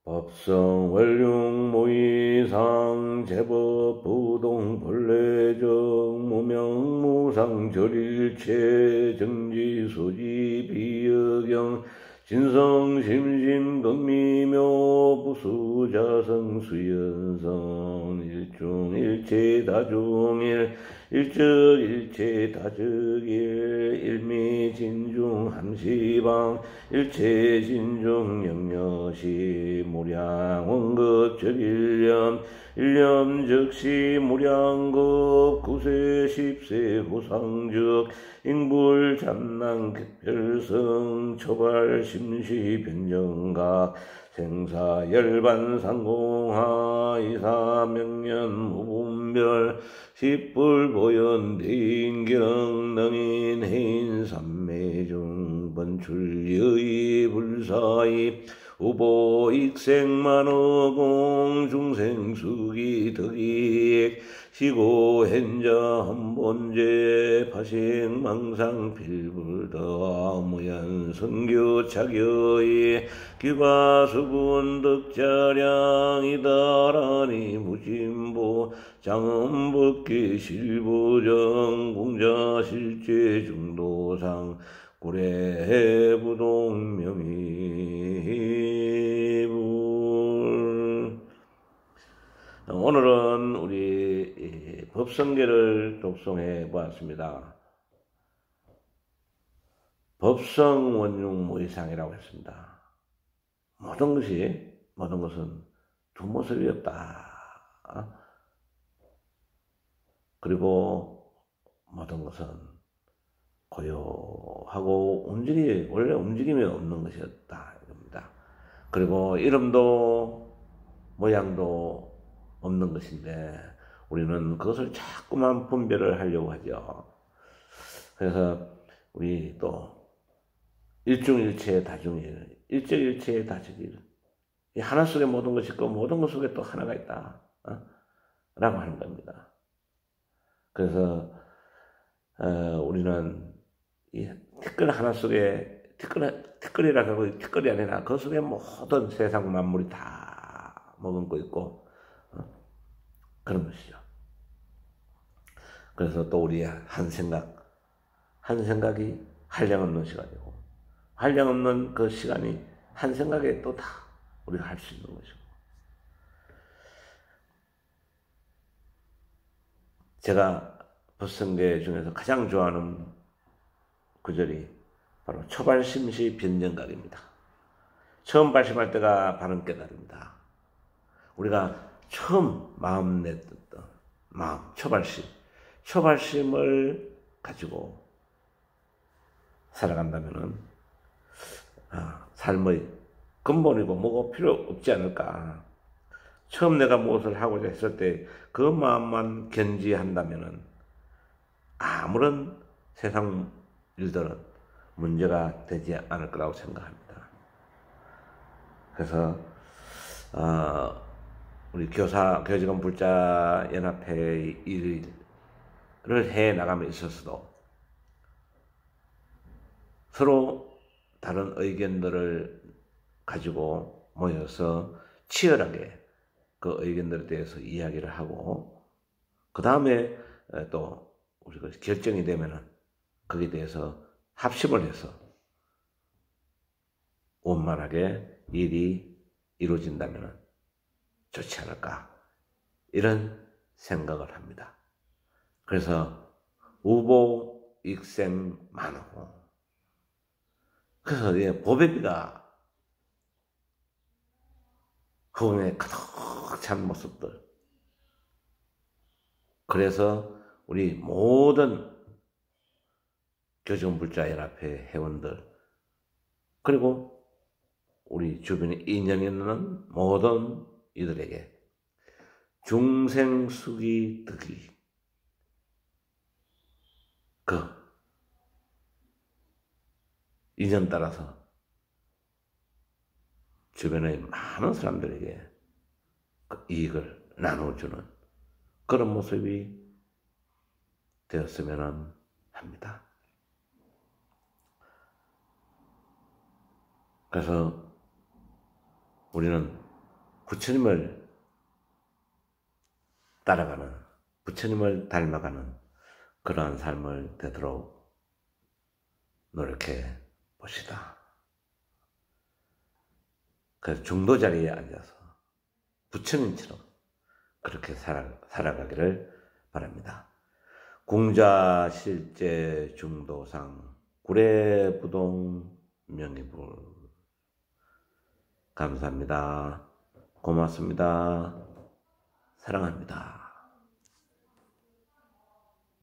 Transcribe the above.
법성 원룡 모의상 제법 부동 본래적 무명 무상 절일체 정지 소지 비여경 진성 심심 극미묘 부수자성 수연성 일중 일체 다중일 일적 일체 다적일 일미 진중 함시방 일체 진중 영여시 무량 원급 적일념 일념 즉시 무량급 구세 십세 무상적 인불 잠난 객별성 초발 심시 변정각 생사 열반 상공하 이사 명년 무분별 십불 보현 대인경 능인 해인 삼매중 번출여의 불사의 우보 익생만어공 중생수기 덕익 시고 hen자 헌본제 파생망상 필불더 무연 성교 차교의 기과수분 덕자량이다라니 무진보 장엄법계 실부정 공자실제 중도상 구례부동명의불. 오늘은 우리 법성계를 독송해 보았습니다. 법성 원융 모의상이라고 했습니다. 모든 것은 두 모습이 없다. 그리고 모든 것은 고요하고 원래 움직임이 없는 것이었다 이겁니다. 그리고 이름도 모양도 없는 것인데 우리는 그것을 자꾸만 분별을 하려고 하죠. 그래서 우리 또 일중일체 다중일, 일적일체 다적일, 이 하나 속에 모든 것이 있고 모든 것 속에 또 하나가 있다 라고 하는 겁니다. 그래서 우리는 이 티끌 하나 속에 티끌이라고 하고 티끌이 아니라 그 속에 모든 세상 만물이 다 머금고 있고 그런 것이죠. 그래서 또 우리의 한 생각이 한량없는 시간이고 한량없는 그 시간이 한 생각에 또 다 우리가 할 수 있는 것이고 제가 법성계 중에서 가장 좋아하는 구절이 바로 초발심시 변정각입니다. 처음 발심할 때가 바른 깨달음이다. 우리가 처음 마음 냈던 마음, 초발심을 가지고 살아간다면은 삶의 근본이고 뭐가 필요 없지 않을까. 처음 내가 무엇을 하고자 했을 때 그 마음만 견지한다면은 아무런 세상 일들은 문제가 되지 않을 거라고 생각합니다. 그래서 우리 교직원 불자 연합회의 일을 해 나감에 있어서도 서로 다른 의견들을 가지고 모여서 치열하게 그 의견들에 대해서 이야기를 하고 그 다음에 또 우리가 결정이 되면은 거기에 대해서 합심을 해서 원만하게 일이 이루어진다면 좋지 않을까 이런 생각을 합니다. 그래서 우보 익생 만호 그래서 보배비가 허공에 가득 찬 모습들 그래서 우리 모든 교직원불자연합회 회원들 그리고 우리 주변에 인연이 있는 모든 이들에게 중생수기 덕이 그 인연 따라서 주변의 많은 사람들에게 그 이익을 나눠주는 그런 모습이 되었으면 합니다. 그래서 우리는 부처님을 따라가는, 부처님을 닮아가는 그러한 삶을 되도록 노력해 봅시다. 그래서 중도 자리에 앉아서 부처님처럼 그렇게 살아가기를 바랍니다. 궁자 실제 중도상 구례부동 명의불. 감사합니다. 고맙습니다. 사랑합니다.